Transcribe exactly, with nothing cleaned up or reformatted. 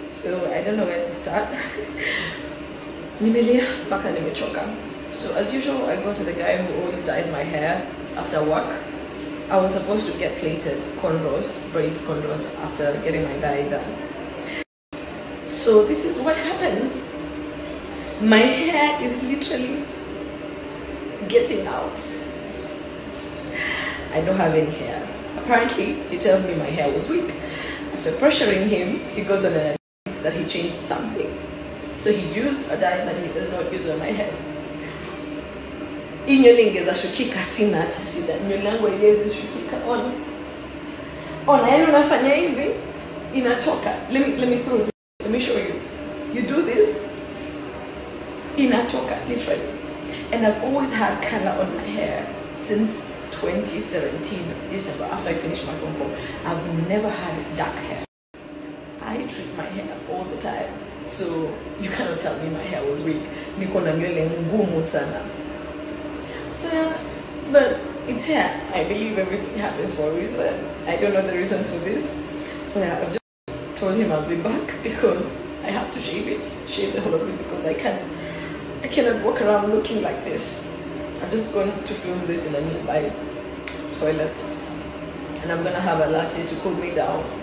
so I don't know where to start. Nimelia mpaka nimechoka. So as usual, I go to the guy who always dyes my hair after work. I was supposed to get plaited cornrows, braids cornrows after getting my dye done. So this is what happens. My hair is literally getting out. I don't have any hair. Apparently, he tells me my hair was weak. After pressuring him, he goes on and admits that he changed something. So he used a dye that he does not use on my head. Nywele ingeza shukika sina hata shida. Nywele yangu haiwezi shukika. Ona. Ona, yani unafanya hivi inatoka. Let me let me throw this. Let me show you. You do this, inatoka literally. And I've always had color on my hair since twenty seventeen December, after I finished my phone call. I've never had dark hair. I treat my hair all the time, so you cannot tell me my hair was weak. Niko na nywele ngumu sana. So yeah, but it's hair. I believe everything happens for a reason. I don't know the reason for this. So yeah, I've just told him I'll be back because I have to shave it, shave the whole of it, because I can't, I cannot walk around looking like this. I'm just going to film this in a nearby toilet, and I'm gonna have a latte to cool me down.